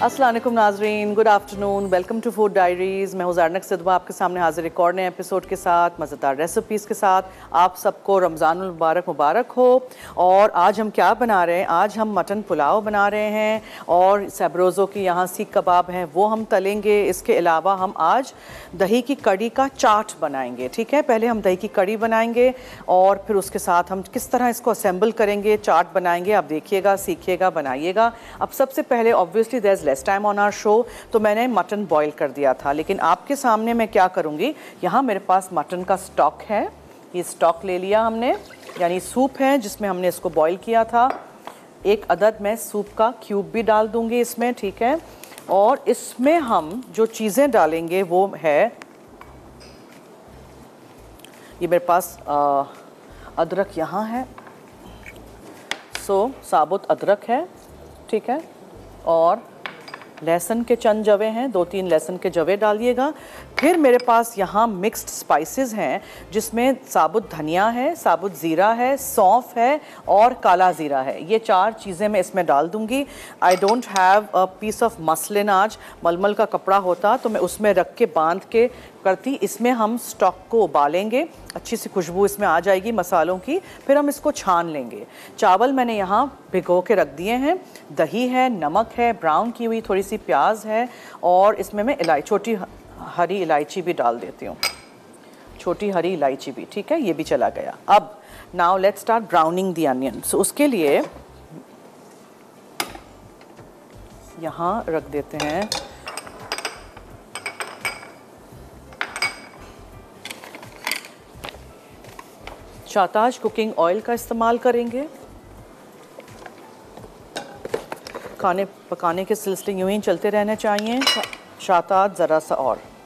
अस्सलाम वालेकुम नाजरीन, good afternoon, welcome to food diaries. मैं हूँ ज़ारनक सिद्दवा आपके सामने हाजिर एक और नए एपिसोड के साथ, मज़ेदार रेसिपीज़ के साथ। आप सबको रमज़ानुल मुबारक मुबारक हो। और आज हम क्या बना रहे हैं? आज हम मटन पुलाव बना रहे हैं और सैब्रोज़ो की यहाँ सीख कबाब हैं वो हम तलेंगे। इसके अलावा हम आज दही की कड़ी का चाट बनाएंगे। ठीक है, पहले हम दही की कड़ी बनाएंगे और फिर उसके साथ हम किस तरह इसको असेंबल करेंगे, चाट बनाएंगे। आप देखिएगा, सीखिएगा, बनाइएगा। अब सबसे पहले obviously there is less time on our show, तो मैंने मटन बॉईल कर दिया था, लेकिन आपके सामने मैं क्या करूँगी, यहाँ मेरे पास मटन का स्टॉक है। ये स्टॉक ले लिया हमने, यानी सूप है जिसमें हमने इसको बॉईल किया था। एक अदद मैं सूप का क्यूब भी डाल दूँगी इसमें, ठीक है। और इसमें हम जो चीज़ें डालेंगे वो है, ये मेरे पास अदरक यहाँ है, साबुत अदरक है, ठीक है। और लहसुन के चंद जवे हैं, 2-3 लहसुन के जवे डालिएगा। फिर मेरे पास यहाँ मिक्स्ड स्पाइसेस हैं जिसमें साबुत धनिया है, साबुत ज़ीरा है, सौंफ है और काला ज़ीरा है। ये 4 चीज़ें मैं इसमें डाल दूँगी। I don't have a piece of muslin, आज मलमल का कपड़ा होता तो मैं उसमें रख के बांध के करती। इसमें हम स्टॉक को उबालेंगे, अच्छी सी खुशबू इसमें आ जाएगी मसालों की, फिर हम इसको छान लेंगे। चावल मैंने यहाँ भिगो के रख दिए हैं, दही है, नमक है, ब्राउन की हुई थोड़ी सी प्याज है और इसमें मैं छोटी हरी इलायची भी डाल देती हूँ, छोटी हरी इलायची भी, ठीक है। ये भी चला गया। अब now let's start browning the onion. So उसके लिए यहाँ रख देते हैं शाताज कुकिंग ऑयल का इस्तेमाल करेंगे। खाने पकाने के सिलसिले यूं ही चलते रहने चाहिए। शाताज ज़रा सा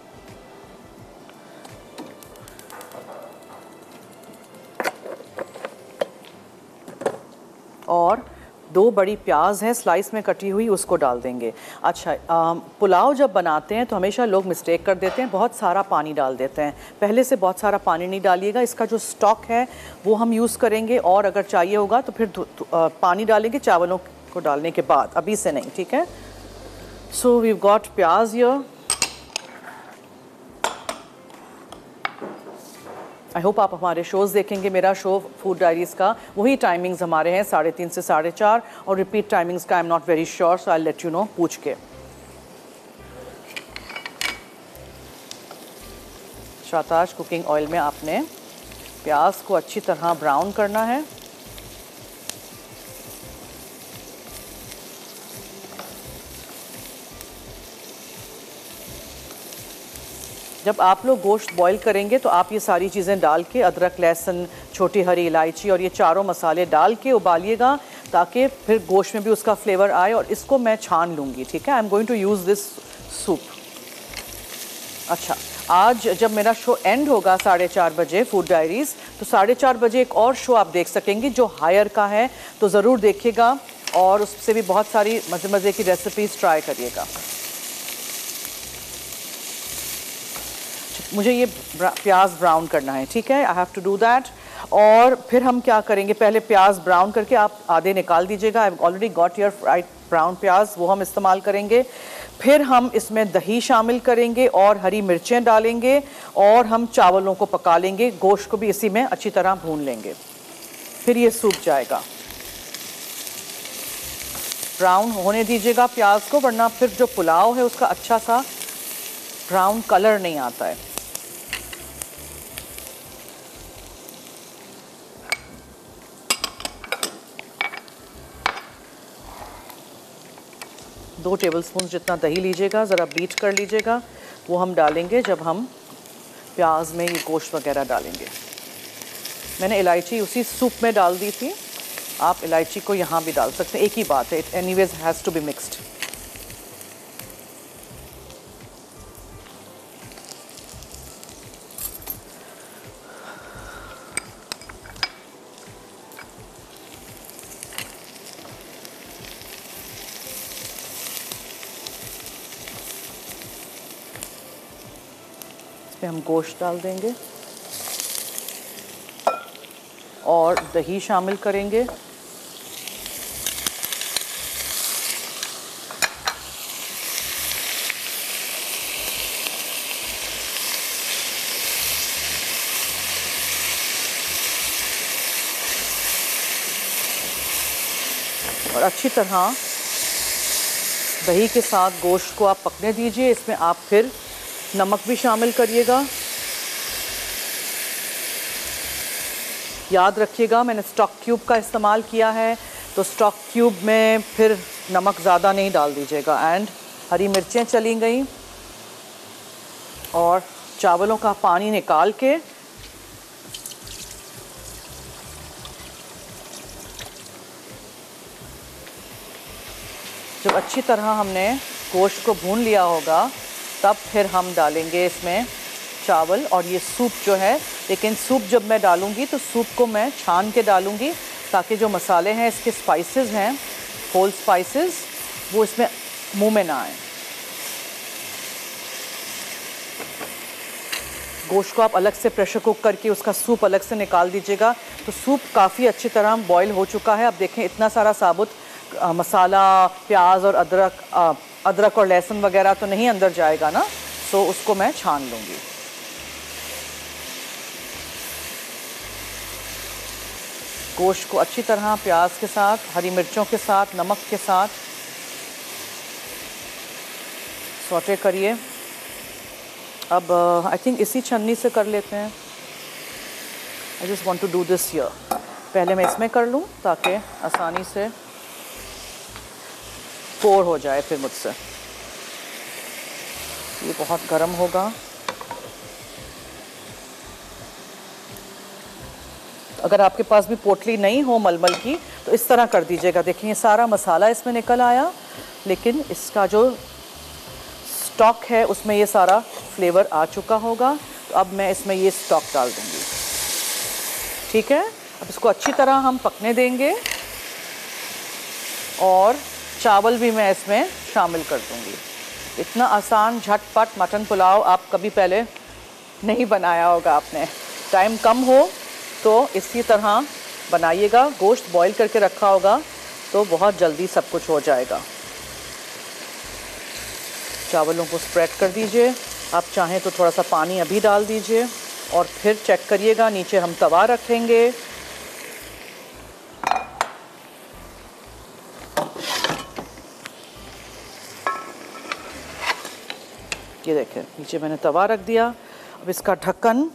और 2 बड़ी प्याज है स्लाइस में कटी हुई, उसको डाल देंगे। अच्छा, पुलाव जब बनाते हैं तो हमेशा लोग मिस्टेक कर देते हैं, बहुत सारा पानी डाल देते हैं। पहले से बहुत सारा पानी नहीं डालिएगा, इसका जो स्टॉक है वो हम यूज़ करेंगे और अगर चाहिए होगा तो फिर पानी डालेंगे चावलों को डालने के बाद, अभी से नहीं, ठीक है। So we got pyaz here. I hope आप हमारे शोज़ देखेंगे। मेरा शो फूड डायरीज़ का वही टाइमिंग्स हमारे हैं, 3:30 से 4:30, और रिपीट टाइमिंग्स का I am not very sure, so I let you know पूछ के। शाताज कुकिंग ऑयल में आपने प्याज को अच्छी तरह ब्राउन करना है। जब आप लोग गोश्त बॉईल करेंगे तो आप ये सारी चीज़ें डाल के, अदरक, लहसुन, छोटी हरी इलायची और ये चारों मसाले डाल के उबालिएगा ताकि फिर गोश्त में भी उसका फ्लेवर आए। और इसको मैं छान लूँगी, ठीक है। I am going to use this soup. अच्छा, आज जब मेरा शो एंड होगा 4:30 बजे फूड डायरीज़, तो 4:30 बजे एक और शो आप देख सकेंगे जो हायर का है, तो ज़रूर देखिएगा और उससे भी बहुत सारी मज़े मज़े की रेसिपीज़ ट्राई करिएगा। मुझे ये प्याज ब्राउन करना है, ठीक है। I have to do that. और फिर हम क्या करेंगे, पहले प्याज ब्राउन करके आप आधे निकाल दीजिएगा। I already got your fried brown प्याज, वो हम इस्तेमाल करेंगे। फिर हम इसमें दही शामिल करेंगे और हरी मिर्चें डालेंगे और हम चावलों को पका लेंगे, गोश्त को भी इसी में अच्छी तरह भून लेंगे। फिर ये सूख जाएगा। ब्राउन होने दीजिएगा प्याज को, वरना फिर जो पुलाव है उसका अच्छा सा ब्राउन कलर नहीं आता है। दो टेबलस्पून जितना दही लीजिएगा, ज़रा बीट कर लीजिएगा, वो हम डालेंगे जब हम प्याज में ये गोश्त वगैरह डालेंगे। मैंने इलायची उसी सूप में डाल दी थी, आप इलायची को यहाँ भी डाल सकते हैं, एक ही बात है। It anyways has to be mixed. इसमें हम गोश्त डाल देंगे और दही शामिल करेंगे। और अच्छी तरह दही के साथ गोश्त को आप पकने दीजिए। इसमें आप फिर नमक भी शामिल करिएगा। याद रखिएगा मैंने स्टॉक क्यूब का इस्तेमाल किया है, तो स्टॉक क्यूब में फिर नमक ज़्यादा नहीं डाल दीजिएगा। एंड हरी मिर्चें चली गई और चावलों का पानी निकाल के जब अच्छी तरह हमने गोश्त को भून लिया होगा तब फिर हम डालेंगे इसमें चावल और ये सूप जो है। लेकिन सूप जब मैं डालूंगी तो सूप को मैं छान के डालूंगी ताकि जो मसाले हैं, इसके स्पाइसेस हैं, होल स्पाइसेस, वो इसमें मुंह में ना आए। गोश्त को आप अलग से प्रेशर कुक करके उसका सूप अलग से निकाल दीजिएगा। तो सूप काफ़ी अच्छी तरह बॉईल हो चुका है। अब देखें इतना सारा साबुत मसाला, प्याज और अदरक और लहसुन वगैरह तो नहीं अंदर जाएगा ना, सो उसको मैं छान लूँगी। गोश्त को अच्छी तरह प्याज के साथ, हरी मिर्चों के साथ, नमक के साथ सौटे करिए। अब आई थिंक इसी छन्नी से कर लेते हैं। I just want to do this here. पहले मैं इसमें कर लूँ ताकि आसानी से पोर हो जाए फिर मुझसे। ये बहुत गर्म होगा। अगर आपके पास भी पोटली नहीं हो मलमल की तो इस तरह कर दीजिएगा। देखिए सारा मसाला इसमें निकल आया, लेकिन इसका जो स्टॉक है उसमें ये सारा फ्लेवर आ चुका होगा। तो अब मैं इसमें ये स्टॉक डाल दूँगी। ठीक है, अब इसको अच्छी तरह हम पकने देंगे और चावल भी मैं इसमें शामिल कर दूँगी। इतना आसान झटपट मटन पुलाव आप कभी पहले नहीं बनाया होगा आपने। टाइम कम हो तो इसी तरह बनाइएगा। गोश्त बॉईल करके रखा होगा तो बहुत जल्दी सब कुछ हो जाएगा। चावलों को स्प्रेड कर दीजिए। आप चाहें तो थोड़ा सा पानी अभी डाल दीजिए और फिर चेक करिएगा। नीचे हम तवा रखेंगे। ये देखें नीचे मैंने तवा रख दिया। अब इसका ढक्कन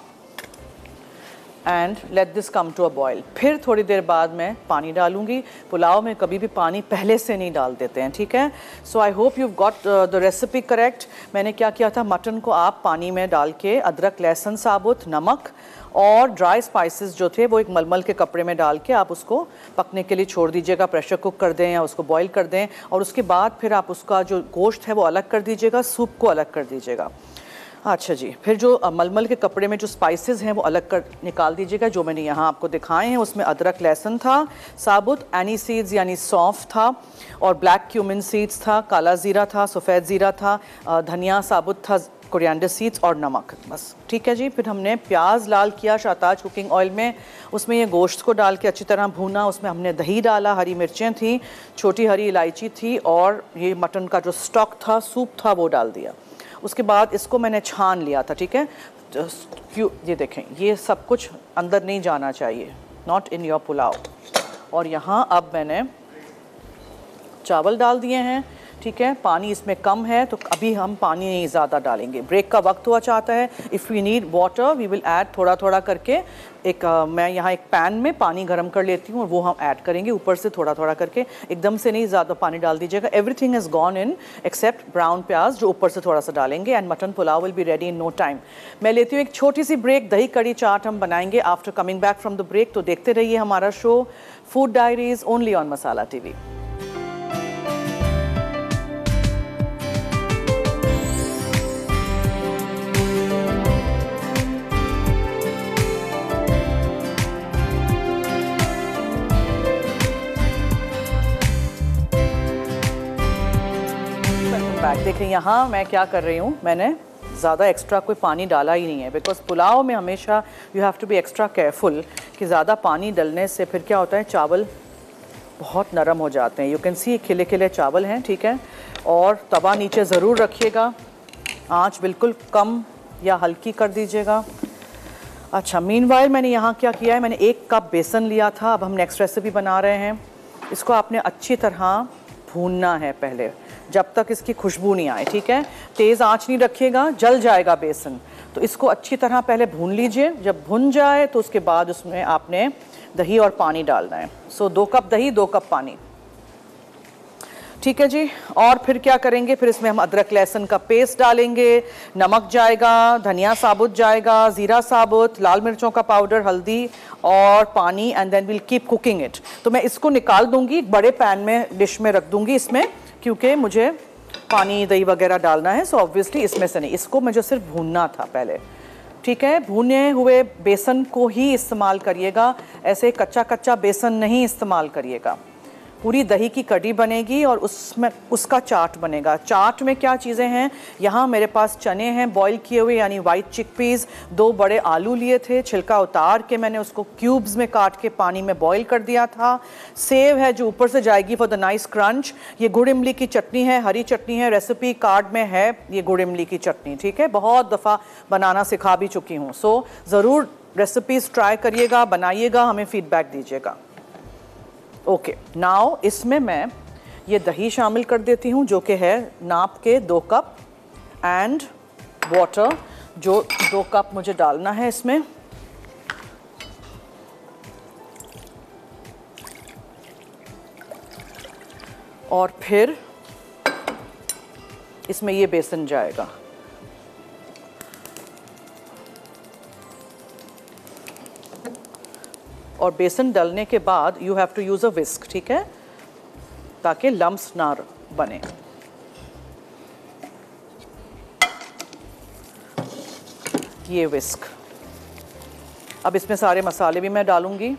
and let this come to a boil. फिर थोड़ी देर बाद मैं पानी डालूंगी। पुलाव में कभी भी पानी पहले से नहीं डाल देते हैं, ठीक है। So I hope you got the recipe correct. मैंने क्या किया था, मटन को आप पानी में डाल के अदरक, लहसुन साबुत, नमक और ड्राई स्पाइसेस जो थे वो एक मलमल के कपड़े में डाल के आप उसको पकने के लिए छोड़ दीजिएगा। प्रेशर कुक कर दें या उसको बॉईल कर दें और उसके बाद फिर आप उसका जो गोश्त है वो अलग कर दीजिएगा, सूप को अलग कर दीजिएगा। अच्छा जी, फिर जो मलमल के कपड़े में जो स्पाइसेस हैं वो अलग कर निकाल दीजिएगा। जो मैंने यहाँ आपको दिखाए हैं उसमें अदरक लहसुन था साबुत, एनी सीड्स यानी सौंफ था और ब्लैक क्यूमिन सीड्स था, काला ज़ीरा था, सफ़ेद ज़ीरा था, धनिया साबुत था, कोरिएंडर सीड्स और नमक, बस। ठीक है जी। फिर हमने प्याज लाल किया शाहताज कुकिंग ऑयल में, उसमें ये गोश्त को डाल के अच्छी तरह भूना। उसमें हमने दही डाला, हरी मिर्चें थी, छोटी हरी इलायची थी और ये मटन का जो स्टॉक था, सूप था, वो डाल दिया। उसके बाद इसको मैंने छान लिया था, ठीक है। ये देखें ये सब कुछ अंदर नहीं जाना चाहिए, नॉट इन योर पुलाव। और यहाँ अब मैंने चावल डाल दिए हैं, ठीक है। पानी इसमें कम है तो अभी हम पानी नहीं ज़्यादा डालेंगे। ब्रेक का वक्त हुआ चाहता है। If we need water we will add थोड़ा थोड़ा करके। मैं यहाँ एक पैन में पानी गर्म कर लेती हूँ और वो हम ऐड करेंगे ऊपर से थोड़ा थोड़ा करके। एकदम से नहीं ज़्यादा पानी डाल दीजिएगा। Everything is gone in except brown प्याज जो ऊपर से थोड़ा सा डालेंगे and mutton pulao will be ready in no time. मैं लेती हूँ एक छोटी सी ब्रेक। दही कड़ी चाट हम बनाएंगे after coming back from the break. तो देखते रहिए हमारा show food diaries only on Masala TV। देखें यहाँ मैं क्या कर रही हूँ, मैंने ज़्यादा एक्स्ट्रा कोई पानी डाला ही नहीं है बिकॉज पुलाव में हमेशा you have to be extra careful कि ज़्यादा पानी डलने से फिर क्या होता है, चावल बहुत नरम हो जाते हैं। यू कैन सी खिले खिले चावल हैं, ठीक है। और तवा नीचे ज़रूर रखिएगा, आँच बिल्कुल कम या हल्की कर दीजिएगा। अच्छा, मीनवाइल मैंने यहाँ क्या किया है, मैंने 1 कप बेसन लिया था। अब हम नेक्स्ट रेसिपी बना रहे हैं। इसको आपने अच्छी तरह भूनना है पहले, जब तक इसकी खुशबू नहीं आए, ठीक है। तेज़ आंच नहीं रखिएगा, जल जाएगा बेसन। तो इसको अच्छी तरह पहले भून लीजिए। जब भुन जाए तो उसके बाद उसमें आपने दही और पानी डालना है। सो 2 कप दही, 2 कप पानी, ठीक है जी। और फिर क्या करेंगे, फिर इसमें हम अदरक लहसुन का पेस्ट डालेंगे, नमक जाएगा, धनिया साबुत जाएगा, ज़ीरा साबुत, लाल मिर्चों का पाउडर, हल्दी और पानी, and then will keep cooking it. तो मैं इसको निकाल दूंगी, एक बड़े पैन में, डिश में रख दूंगी इसमें, क्योंकि मुझे पानी दही वगैरह डालना है। सो ऑब्वियसली इसमें से नहीं, इसको मुझे सिर्फ भूनना था पहले, ठीक है। भुने हुए बेसन को ही इस्तेमाल करिएगा, ऐसे कच्चा कच्चा बेसन नहीं इस्तेमाल करिएगा। पूरी दही की कड़ी बनेगी और उसमें उसका चाट बनेगा। चाट में क्या चीज़ें हैं, यहाँ मेरे पास चने हैं बॉईल किए हुए, यानी वाइट चिकपीस, 2 बड़े आलू लिए थे, छिलका उतार के मैंने उसको क्यूब्स में काट के पानी में बॉईल कर दिया था। सेव है जो ऊपर से जाएगी फॉर द नाइस क्रंच। ये गुड़ इमली की चटनी है, हरी चटनी है, रेसिपी कार्ड में है ये गुड़ इमली की चटनी, ठीक है। बहुत दफ़ा बनाना सिखा भी चुकी हूँ। सो ज़रूर रेसिपीज़ ट्राई करिएगा, बनाइएगा, हमें फीडबैक दीजिएगा। ओके, नाउ इसमें मैं ये दही शामिल कर देती हूँ, जो कि है नाप के 2 कप, एंड वाटर जो 2 कप मुझे डालना है इसमें। और फिर इसमें ये बेसन जाएगा। और बेसन डालने के बाद you have to use a whisk, ठीक है, ताकि लम्प्स ना बने। ये विस्क। अब इसमें सारे मसाले भी मैं डालूंगी।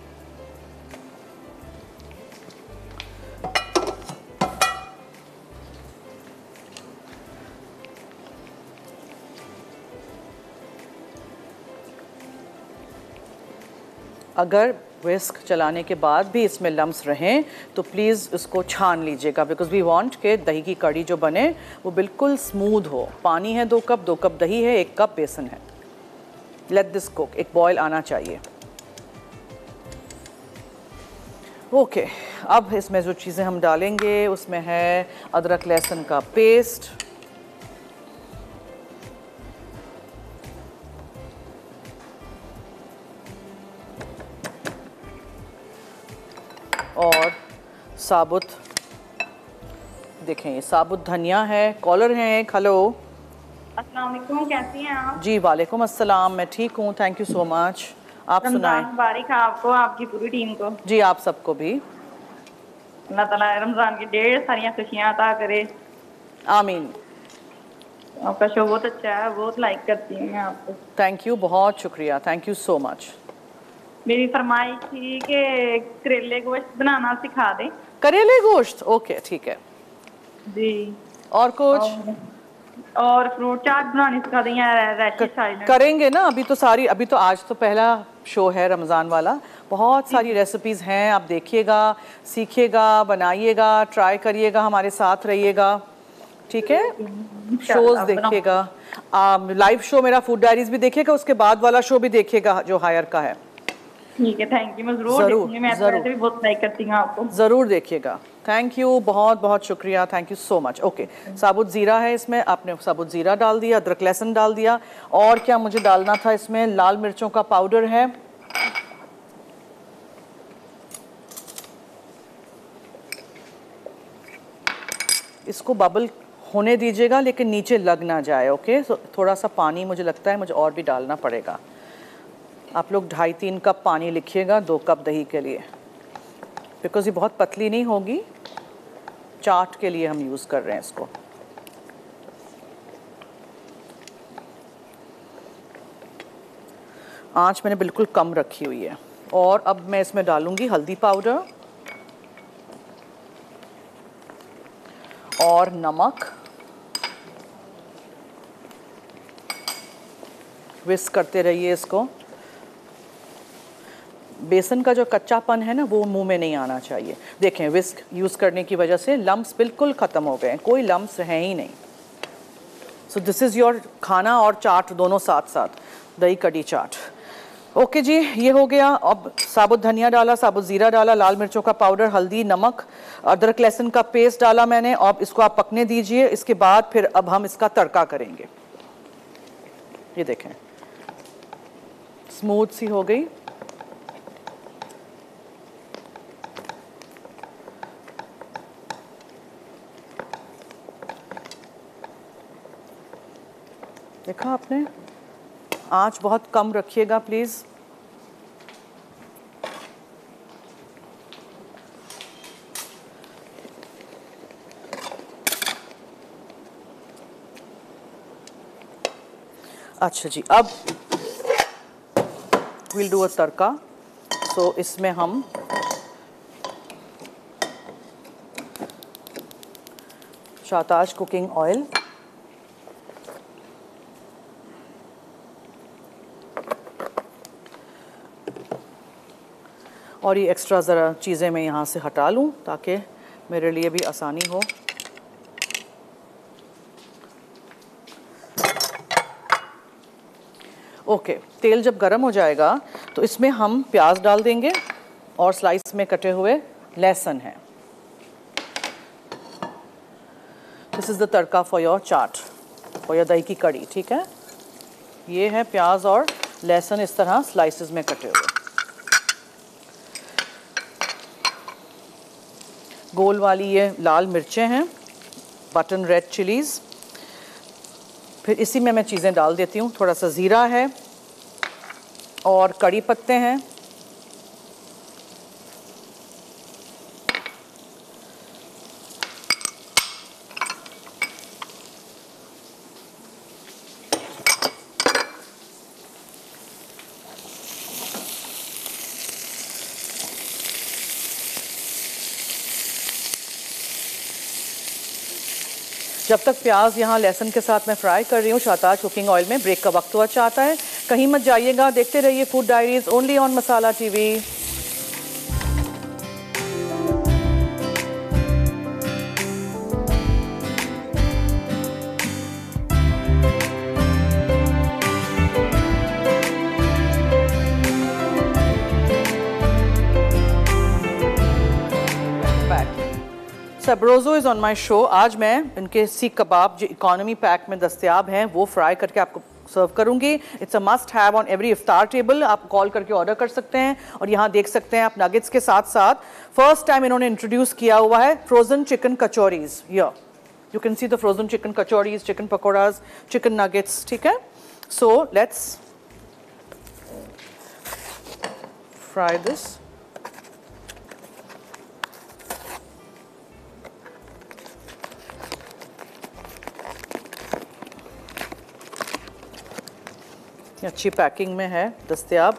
अगर विस्क चलाने के बाद भी इसमें लम्स रहें तो प्लीज़ उसको छान लीजिएगा, बिकॉज वी वांट के दही की कड़ी जो बने वो बिल्कुल स्मूथ हो। पानी है 2 कप, 2 कप दही है, 1 कप बेसन है। लेट दिस कुक, एक बॉयल आना चाहिए। ओके, अब इसमें जो चीज़ें हम डालेंगे उसमें है अदरक लहसुन का पेस्ट, और साबुत, देखें ये साबुत धनिया है, कॉलर है एक। हेलो, अस्सलाम वालेकुम, कैसी हैं आप? जी वालेकुम अस्सलाम, मैं ठीक हूँ, थैंक यू सो मच। आप सुनाएं। मुबारक आपको, आपकी पूरी टीम को। जी आप सबको भी। अल्लाह ताला रमज़ान की ढेर सारियां खुशियां अता करे। आमीन। आपका शो बहुत अच्छा है, बहुत लाइक करती हूँ मैं आपको। थैंक यू, बहुत शुक्रिया, थैंक यू सो मच। मेरी फरमाइश थी कि करेले गोश्त बनाना सिखा दें। करेले गोश्त, ओके ठीक है जी। और कुछ? और फ्रूट चाट बनानी सिखा दें या रैशी साइलेंट करेंगे ना। अभी तो सारी, अभी तो आज तो पहला शो है रमज़ान वाला, बहुत सारी रेसिपीज़ हैं, आप देखिएगा, सीखिएगा, बनाइएगा, ट्राई करिएगा, हमारे साथ रहिएगा, ठीक है। शोज देखिएगा, लाइव शो मेरा फूड डायरीज भी देखिएगा, उसके बाद वाला शो भी देखिएगा जो हायर का है। ठीक है, थैंक यू। मैं ज़रूर देखूंगी, मैं तो वैसे भी बहुत लाइक करती हूँ आपको। ज़रूर देखिएगा, थैंक यू, बहुत बहुत शुक्रिया, thank you so much. Okay, साबुत ज़ीरा है इसमें, आपने साबुत ज़ीरा डाल दिया, अदरक लहसुन डाल दिया, और क्या मुझे डालना था इसमें, लाल मिर्चों का पाउडर है, इसको बबल होने दीजिएगा लेकिन नीचे लग ना जाए। ओके, थोड़ा सा पानी मुझे लगता है मुझे और भी डालना पड़ेगा। आप लोग 2.5-3 कप पानी लिखिएगा 2 कप दही के लिए, बिकॉज ये बहुत पतली नहीं होगी, चाट के लिए हम यूज़ कर रहे हैं इसको। आंच मैंने बिल्कुल कम रखी हुई है। और अब मैं इसमें डालूंगी हल्दी पाउडर और नमक, विस्क करते रहिए इसको। बेसन का जो कच्चापन है ना वो मुंह में नहीं आना चाहिए। देखें, विस्क यूज़ करने की वजह से लम्प्स बिल्कुल ख़त्म हो गए, कोई लम्प्स हैं ही नहीं। सो दिस इज़ योर खाना और चाट दोनों साथ साथ, दही कड़ी चाट। ओके जी, ये हो गया। अब साबुत धनिया डाला, साबुत ज़ीरा डाला, लाल मिर्चों का पाउडर, हल्दी, नमक, अदरक लहसुन का पेस्ट डाला मैंने। अब इसको आप पकने दीजिए। इसके बाद फिर अब हम इसका तड़का करेंगे। ये देखें स्मूथ सी हो गई। देखा आपने, आंच बहुत कम रखिएगा प्लीज़। अच्छा जी, अब we'll do a तड़का। सो इसमें हम शाहताज कुकिंग ऑयल, और ये एक्स्ट्रा ज़रा चीज़ें मैं यहाँ से हटा लूँ ताकि मेरे लिए भी आसानी हो। ओके, तेल जब गरम हो जाएगा तो इसमें हम प्याज डाल देंगे और स्लाइस में कटे हुए लहसुन है। This is the tadka for your chaat, for your dahi की कड़ी। ठीक है, ये है प्याज और लहसुन इस तरह स्लाइसेस में कटे हुए। गोल वाली ये लाल मिर्चें हैं, बटन रेड चिलीज़। फिर इसी में मैं चीज़ें डाल देती हूँ। थोड़ा सा ज़ीरा है और कड़ी पत्ते हैं। जब तक प्याज यहाँ लहसुन के साथ मैं फ्राई कर रही हूँ शाहताज कुकिंग ऑयल में, ब्रेक का वक्त हुआ चाहता है। कहीं मत जाइएगा, देखते रहिए food diaries only on Masala TV. Sabroso is on my show. आज मैं इनके सीख कबाब जो इकोनॉमी पैक में दस्तयाब हैं वो फ्राई करके आपको सर्व करूंगी। It's a must have on every iftar table. आप कॉल करके ऑर्डर कर सकते हैं। और यहाँ देख सकते हैं आप नगेट्स के साथ साथ फर्स्ट टाइम इन्होंने इंट्रोड्यूस किया हुआ है frozen chicken kachoris. You can see the frozen chicken kachoris, chicken pakoras, chicken nuggets. ठीक है, सो लेट्स फ्राई दिस। अच्छी पैकिंग में है दस्तयाब।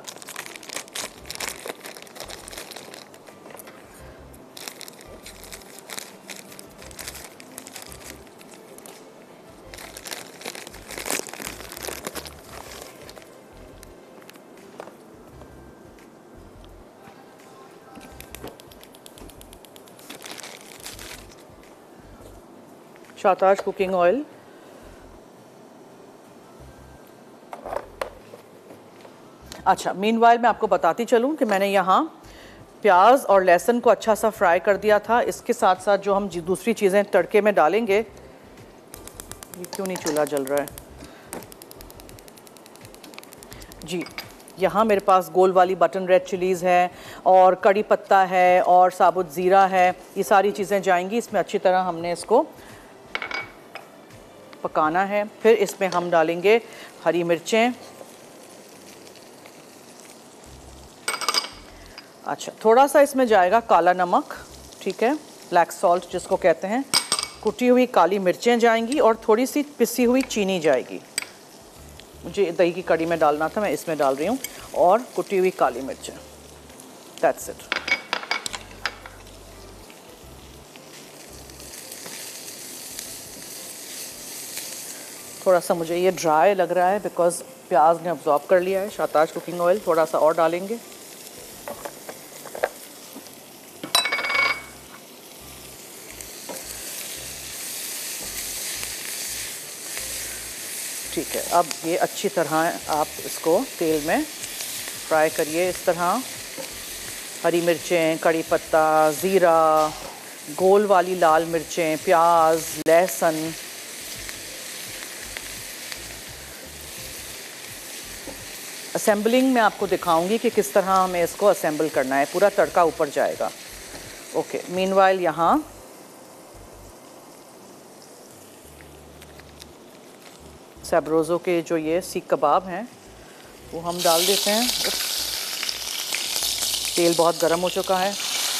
शाहताज कुकिंग ऑयल, अच्छा मीनवाइल मैं आपको बताती चलूँ कि मैंने यहाँ प्याज और लहसुन को अच्छा सा फ्राई कर दिया था। इसके साथ साथ जो हम दूसरी चीज़ें तड़के में डालेंगे, ये क्यों नहीं चूल्हा जल रहा है जी। यहाँ मेरे पास गोल वाली बटन रेड चिलीज़ है और कड़ी पत्ता है और साबुत ज़ीरा है। ये सारी चीज़ें जाएंगी इसमें। अच्छी तरह हमने इसको पकाना है। फिर इसमें हम डालेंगे हरी मिर्चें। अच्छा, थोड़ा सा इसमें जाएगा काला नमक, ठीक है, ब्लैक सॉल्ट जिसको कहते हैं। कुटी हुई काली मिर्चें जाएंगी और थोड़ी सी पिसी हुई चीनी जाएगी। मुझे दही की कड़ी में डालना था, मैं इसमें डाल रही हूँ। और कुटी हुई काली मिर्चें, दैट्स इट। थोड़ा सा मुझे ये ड्राई लग रहा है बिकॉज प्याज ने अब्जॉर्ब कर लिया है। शाहताज कुकिंग ऑयल थोड़ा सा और डालेंगे। ठीक है, अब ये अच्छी तरह आप इसको तेल में फ्राई करिए इस तरह। हरी मिर्चें, कड़ी पत्ता, ज़ीरा, गोल वाली लाल मिर्चें, प्याज, लहसुन। असेंबलिंग में आपको दिखाऊंगी कि किस तरह हमें इसको असेंबल करना है, पूरा तड़का ऊपर जाएगा। ओके, मीनवाइल यहाँ सैब्रोज़ो के जो ये सीख कबाब हैं वो हम डाल देते हैं। तेल बहुत गर्म हो चुका है।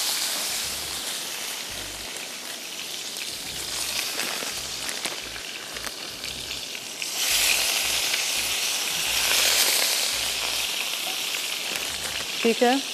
ठीक है,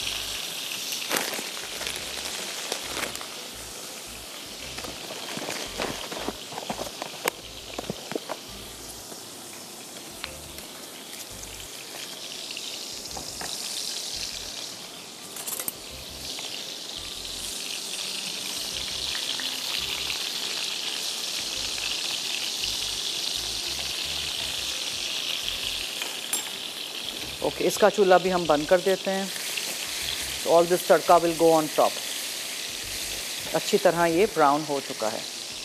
ओके, इसका चूल्हा भी हम बंद कर देते हैं। All this tadka will go on top. अच्छी तरह ये ब्राउन हो चुका है।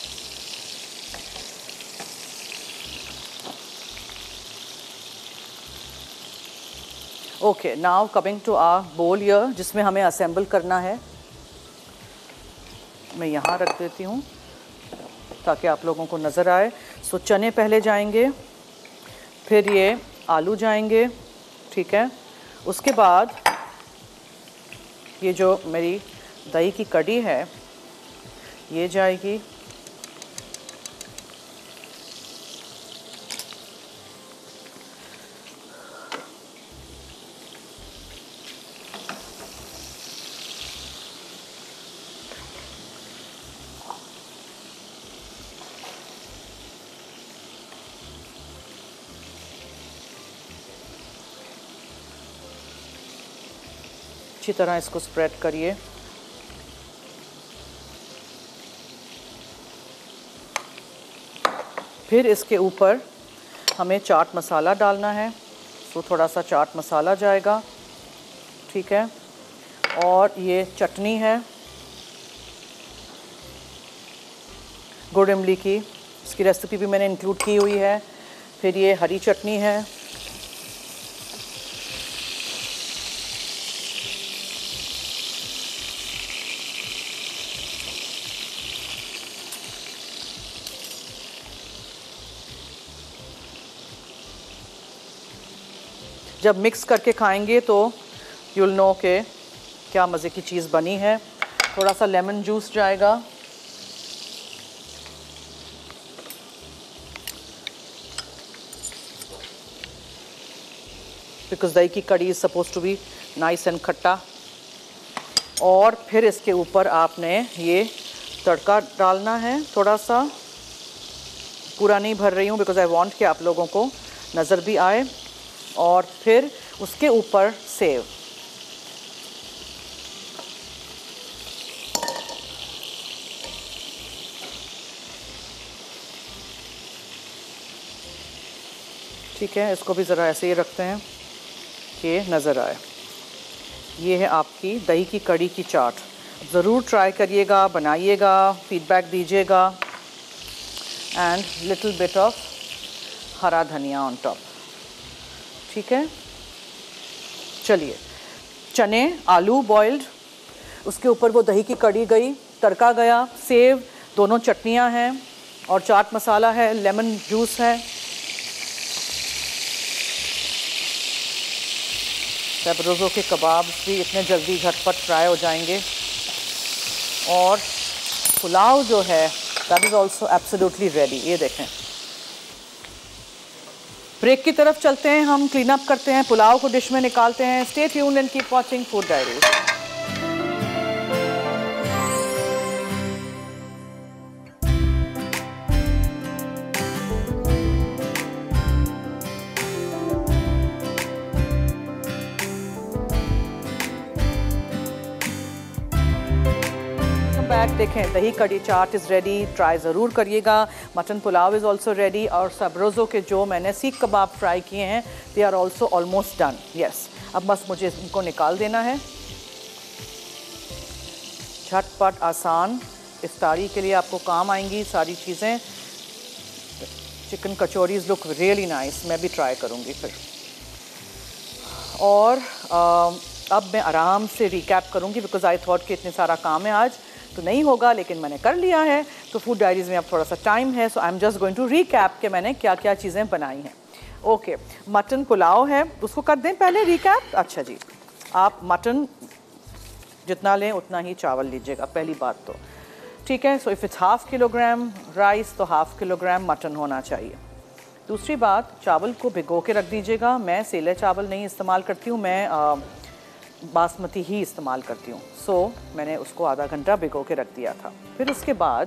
Okay, now coming to our bowl here जिसमें हमें असेंबल करना है। मैं यहाँ रख देती हूँ ताकि आप लोगों को नज़र आए। सो चने पहले जाएंगे, फिर ये आलू जाएंगे, ठीक है। उसके बाद ये जो मेरी दही की कड़ी है ये जाएगी, अच्छी तरह इसको स्प्रेड करिए। फिर इसके ऊपर हमें चाट मसाला डालना है, तो थोड़ा सा चाट मसाला जाएगा, ठीक है। और ये चटनी है गुड़ इमली की, इसकी रेसिपी भी मैंने इंक्लूड की हुई है। फिर ये हरी चटनी है, जब मिक्स करके खाएंगे तो you'll know के क्या मज़े की चीज़ बनी है। थोड़ा सा लेमन जूस जाएगा, बिकॉज दही की kadhi is suppose to be nice and khatta. और फिर इसके ऊपर आपने ये तड़का डालना है, थोड़ा सा, पूरा नहीं भर रही हूँ बिकॉज आई वांट कि आप लोगों को नज़र भी आए। और फिर उसके ऊपर सेव, ठीक है। इसको भी ज़रा ऐसे ही रखते हैं कि नज़र आए। ये है आपकी दही की कड़ी की चाट। ज़रूर ट्राई करिएगा, बनाइएगा, फीडबैक दीजिएगा। एंड लिटिल बिट ऑफ हरा धनिया ऑन टॉप, ठीक है। चलिए, चने आलू बॉइल्ड, उसके ऊपर वो दही की कड़ी गई, तड़का गया, सेव, दोनों चटनियां हैं और चाट मसाला है, लेमन जूस है। सैब्रोज़ो के कबाब भी इतने जल्दी झटपट फ्राई हो जाएंगे। और पुलाव जो है that is also absolutely ready. ये देखें, ब्रेक की तरफ चलते हैं, हम क्लीन अप करते हैं, पुलाव को डिश में निकालते हैं। Stay tuned and keep watching food diaries. देखें, dahi kadhi chaat is ready, try ज़रूर करिएगा। Mutton pulao is also ready. और सैब्रोज़ो के जो मैंने सीख कबाब फ्राई किए हैं they are also almost done. Yes, अब बस मुझे इनको निकाल देना है। झटपट आसान इफ्तारी के लिए आपको काम आएंगी सारी चीज़ें। Chicken kachoris look really nice, मैं भी ट्राई करूँगी फिर। और अब मैं आराम से रिकैप करूँगी बिकॉज आई थॉट कि इतने सारा काम है आज तो नहीं होगा, लेकिन मैंने कर लिया है। तो फूड डायरीज़ में अब थोड़ा सा टाइम है, so I am just going to recap कि मैंने क्या क्या चीज़ें बनाई हैं। ओके, मटन पुलाव है, उसको कर दें पहले रिकैप। अच्छा जी, आप मटन जितना लें उतना ही चावल लीजिएगा, पहली बात तो ठीक है। So if it's ½ kilogram rice तो ½ किलोग्राम मटन होना चाहिए। दूसरी बात, चावल को भिगो के रख दीजिएगा। मैं सेले चावल नहीं इस्तेमाल करती हूँ, मैं बासमती ही इस्तेमाल करती हूँ। सो मैंने उसको आधा घंटा भिगो के रख दिया था। फिर उसके बाद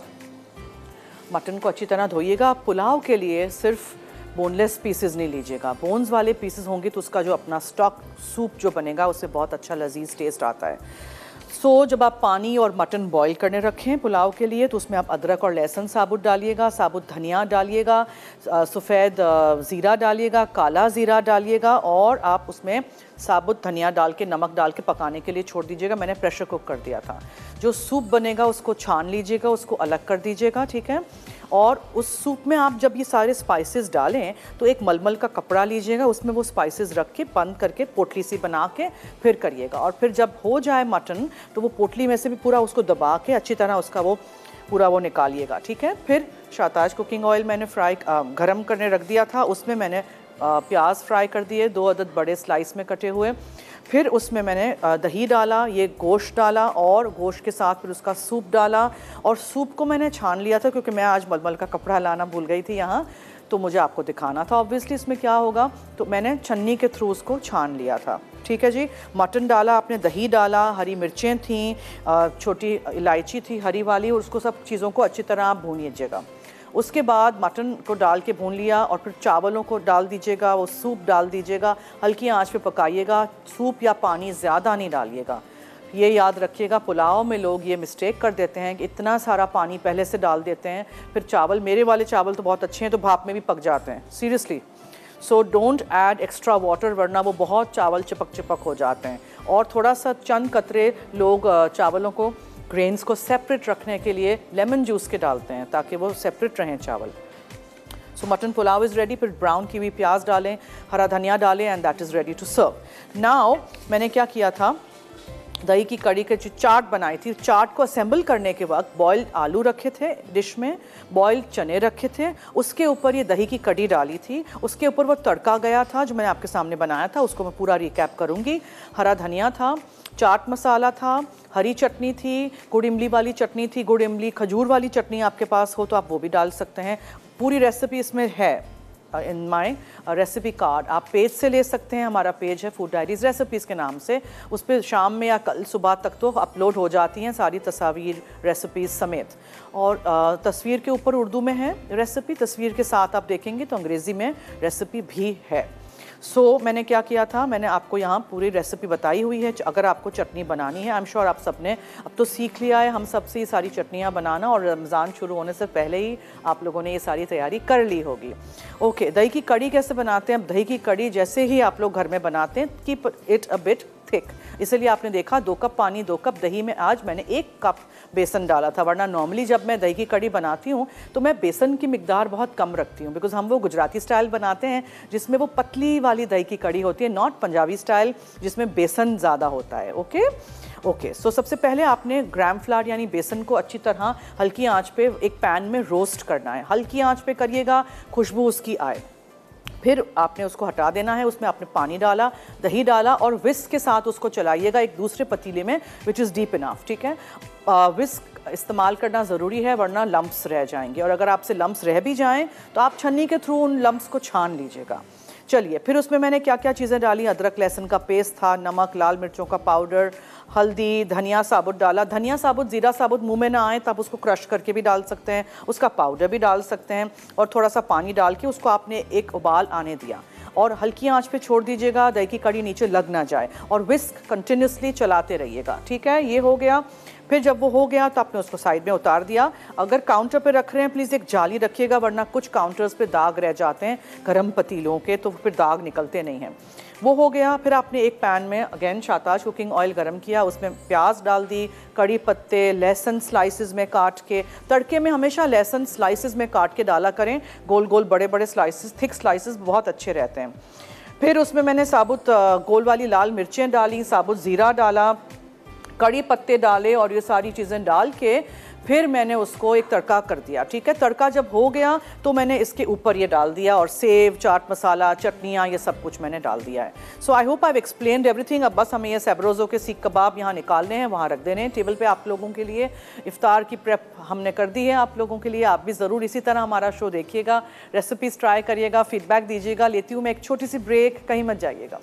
मटन को अच्छी तरह धोइएगा। पुलाव के लिए सिर्फ बोनलेस पीसेस नहीं लीजिएगा, बोन्स वाले पीसेस होंगे तो उसका जो अपना स्टॉक सूप जो बनेगा उससे बहुत अच्छा लजीज टेस्ट आता है। सो जब आप पानी और मटन बॉईल करने रखें पुलाव के लिए तो उसमें आप अदरक और लहसुन साबुत डालिएगा, साबुत धनिया डालिएगा, सफ़ेद ज़ीरा डालिएगा, काला ज़ीरा डालिएगा और आप उसमें साबुत धनिया डाल के नमक डाल के पकाने के लिए छोड़ दीजिएगा। मैंने प्रेशर कुक कर दिया था। जो सूप बनेगा उसको छान लीजिएगा, उसको अलग कर दीजिएगा, ठीक है। और उस सूप में आप जब ये सारे स्पाइसेस डालें तो एक मलमल का कपड़ा लीजिएगा, उसमें वो स्पाइसेस रख के बंद करके पोटली सी बना के फिर करिएगा। और फिर जब हो जाए मटन तो वो पोटली में से भी पूरा उसको दबा के अच्छी तरह उसका वो पूरा वो निकालिएगा, ठीक है। फिर शाताज कुकिंग ऑयल मैंने गरम करने रख दिया था, उसमें मैंने प्याज फ्राई कर दिए 2 अदद बड़े स्लाइस में कटे हुए। फिर उसमें मैंने दही डाला, ये गोश्त डाला और गोश्त के साथ फिर उसका सूप डाला। और सूप को मैंने छान लिया था क्योंकि मैं आज मलमल का कपड़ा लाना भूल गई थी यहाँ, तो मुझे आपको दिखाना था ऑब्वियसली इसमें क्या होगा, तो मैंने छन्नी के थ्रू उसको छान लिया था, ठीक है जी। मटन डाला आपने, दही डाला, हरी मिर्चें थीं, छोटी इलायची थी हरी वाली, और उसको सब चीज़ों को अच्छी तरह आप भून लीजिएगा। उसके बाद मटन को डाल के भून लिया और फिर चावलों को डाल दीजिएगा, वो सूप डाल दीजिएगा, हल्की आंच पे पकाइएगा। सूप या पानी ज़्यादा नहीं डालिएगा, ये याद रखिएगा। पुलाव में लोग ये मिस्टेक कर देते हैं कि इतना सारा पानी पहले से डाल देते हैं, फिर चावल, मेरे वाले चावल तो बहुत अच्छे हैं तो भाप में भी पक जाते हैं, seriously. So don't add extra water, वरना वो बहुत चावल चिपक चिपक हो जाते हैं। और थोड़ा सा चंद कतरे लोग चावलों को, ग्रेन्स को सेपरेट रखने के लिए लेमन जूस के डालते हैं ताकि वो सेपरेट रहें चावल। सो मटन पुलाव इज़ रेडी। फिर ब्राउन की हुई प्याज डालें, हरा धनिया डालें and that is ready to serve. Now मैंने क्या किया था, दही की कड़ी के जो चाट बनाई थी, चाट को असेंबल करने के वक्त बॉइल्ड आलू रखे थे डिश में, बॉइल्ड चने रखे थे, उसके ऊपर ये दही की कड़ी डाली थी, उसके ऊपर वो तड़का गया था जो मैंने आपके सामने बनाया था, उसको मैं पूरा रिकैप करूँगी। हरा धनिया था, चाट मसाला था, हरी चटनी थी, गुड़ इमली वाली चटनी थी, गुड़ इमली खजूर वाली चटनी आपके पास हो तो आप वो भी डाल सकते हैं। पूरी रेसिपी इसमें है इन माई रेसिपी कार्ड, आप पेज से ले सकते हैं। हमारा पेज है फूड डायरीज़ रेसिपीज़ के नाम से, उस पर शाम में या कल सुबह तक तो अपलोड हो जाती हैं सारी तस्वीर रेसिपीज़ समेत। और तस्वीर के ऊपर उर्दू में है रेसिपी, तस्वीर के साथ आप देखेंगे तो अंग्रेज़ी में रेसिपी भी है। सो मैंने क्या किया था, मैंने आपको यहाँ पूरी रेसिपी बताई हुई है। अगर आपको चटनी बनानी है, आई एम श्योर आप सबने अब तो सीख लिया है हम सबसे ये सारी चटनियाँ बनाना, और रमज़ान शुरू होने से पहले ही आप लोगों ने ये सारी तैयारी कर ली होगी। ओके, दही की कड़ी कैसे बनाते हैं? अब दही की कड़ी जैसे ही आप लोग घर में बनाते हैं, keep it a bit thick, इसलिए आपने देखा 2 कप पानी 2 कप दही में आज मैंने 1 कप बेसन डाला था। वरना नॉर्मली जब मैं दही की कड़ी बनाती हूँ तो मैं बेसन की मिकदार बहुत कम रखती हूँ, बिकॉज हम वो गुजराती स्टाइल बनाते हैं जिसमें वो पतली वाली दही की कड़ी होती है, नॉट पंजाबी स्टाइल जिसमें बेसन ज़्यादा होता है। ओके, सो सबसे पहले आपने ग्राम फ्लावर यानी बेसन को अच्छी तरह हल्की आंच पे एक पैन में रोस्ट करना है। हल्की आंच पे करिएगा, खुशबू उसकी आए। फिर आपने उसको हटा देना है, उसमें आपने पानी डाला, दही डाला और विस्क के साथ उसको चलाइएगा एक दूसरे पतीले में विच इज़ डीप इनफ, ठीक है। विस्क इस्तेमाल करना ज़रूरी है वरना लम्प्स रह जाएंगे, और अगर आपसे लम्प्स रह भी जाएं तो आप छन्नी के थ्रू उन लम्प्स को छान लीजिएगा। चलिए, फिर उसमें मैंने क्या क्या चीज़ें डाली, अदरक लहसुन का पेस्ट था, नमक, लाल मिर्चों का पाउडर, हल्दी, धनिया साबुत डाला। धनिया साबुत, ज़ीरा साबुत मुंह में ना आए तो आप उसको क्रश करके भी डाल सकते हैं, उसका पाउडर भी डाल सकते हैं, और थोड़ा सा पानी डाल के उसको आपने एक उबाल आने दिया और हल्की आंच पे छोड़ दीजिएगा, दही की कड़ी नीचे लग ना जाए, और विस्क कंटिन्यूसली चलाते रहिएगा, ठीक है। ये हो गया। फिर जब वो हो गया तो आपने उसको साइड में उतार दिया। अगर काउंटर पे रख रहे हैं प्लीज़ एक जाली रखिएगा, वरना कुछ काउंटर्स पे दाग रह जाते हैं गर्म पतीलों के, तो फिर दाग निकलते नहीं हैं। वो हो गया। फिर आपने एक पैन में अगेन शाताज कुकिंग ऑयल गरम किया, उसमें प्याज डाल दी, कड़ी पत्ते, लहसुन स्लाइसेस में काट के। तड़के में हमेशा लहसुन स्लाइसेस में काट के डाला करें, गोल गोल बड़े बड़े स्लाइसेस, थिक स्लाइसेस बहुत अच्छे रहते हैं। फिर उसमें मैंने साबुत गोल वाली लाल मिर्चें डाली, साबुत ज़ीरा डाला, कड़ी पत्ते डाले और ये सारी चीज़ें डाल के फिर मैंने उसको एक तड़का कर दिया। ठीक है, तड़का जब हो गया तो मैंने इसके ऊपर ये डाल दिया और सेव, चाट मसाला, चटनियाँ, ये सब कुछ मैंने डाल दिया है। So I hope I have explained everything. अब बस हमें ये सैब्रोज़ो के सीख कबाब यहाँ निकालने हैं, वहाँ रख देने हैं टेबल पे आप लोगों के लिए। इफ्तार की प्रेप हमने कर दी है आप लोगों के लिए। आप भी ज़रूर इसी तरह हमारा शो देखिएगा, रेसिपीज़ ट्राई करिएगा, फीडबैक दीजिएगा। लेती हूँ मैं एक छोटी सी ब्रेक, कहीं मत जाइएगा।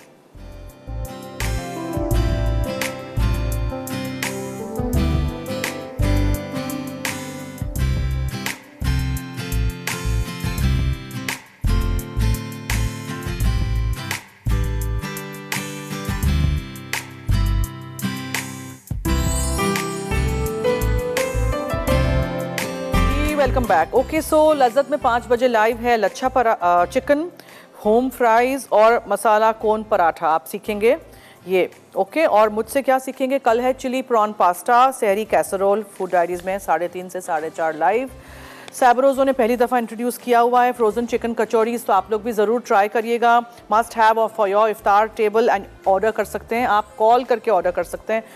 Welcome back. ओके, सो लज्जत में 5 बजे लाइव है लच्छा चिकन, होम फ्राइज़ और मसाला कोन पराठा आप सीखेंगे ये। ओके, और मुझसे क्या सीखेंगे? कल है chilli prawn pasta, sehri casserole, food diaries में 3:30 से 4:30 लाइव। सैब्रोज़ो ने पहली दफ़ा इंट्रोड्यूस किया हुआ है फ्रोज़न चिकन कचौरीज़, तो आप लोग भी ज़रूर ट्राई करिएगा। Must have for your iftar table and order कर सकते हैं, आप कॉल करके ऑर्डर कर सकते हैं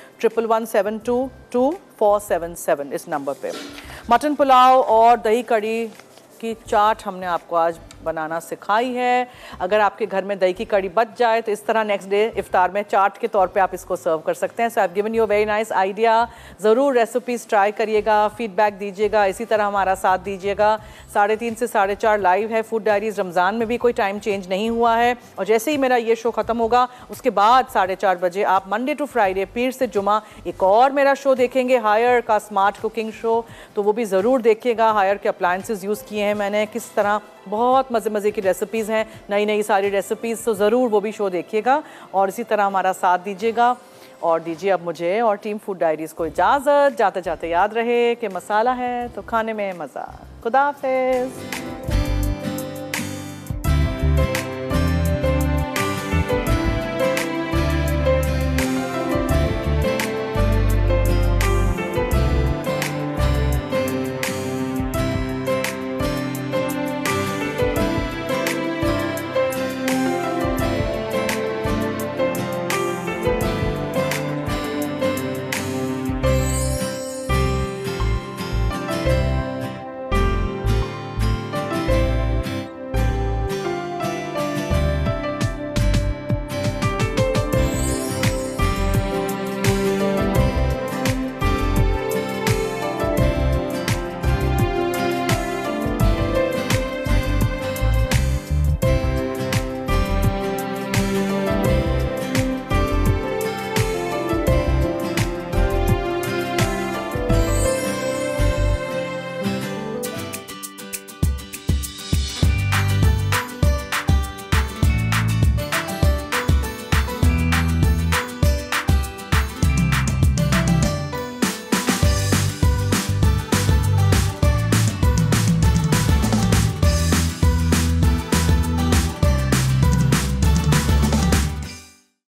1117222477 इस नंबर पे। मटन पुलाव और दही कड़ी की चाट हमने आपको आज बनाना सिखाई है। अगर आपके घर में दही की कड़ी बच जाए तो इस तरह नेक्स्ट डे इफ्तार में चाट के तौर पे आप इसको सर्व कर सकते हैं। So I have given you a very nice idea. ज़रूर रेसिपीज़ ट्राई करिएगा, फीडबैक दीजिएगा, इसी तरह हमारा साथ दीजिएगा। 3:30 से 4:30 लाइव है फूड डायरीज़। रमज़ान में भी कोई टाइम चेंज नहीं हुआ है, और जैसे ही मेरा ये शो ख़त्म होगा उसके बाद 4:30 बजे आप मंडे टू फ्राइडे, पीर से जुमा, एक और मेरा शो देखेंगे, हायर का स्मार्ट कुकिंग शो। तो वो भी ज़रूर देखिएगा। हायर के अप्लायंसेस यूज़ किए हैं मैंने, किस तरह बहुत मज़े की रेसिपीज़ हैं, नई नई सारी रेसिपीज़। तो ज़रूर वो भी शो देखिएगा और इसी तरह हमारा साथ दीजिएगा। और दीजिए अब मुझे और टीम फूड डायरीज़ को इजाज़त। जाते जाते याद रहे कि मसाला है तो खाने में मज़ा। खुदा हाफ़िज़।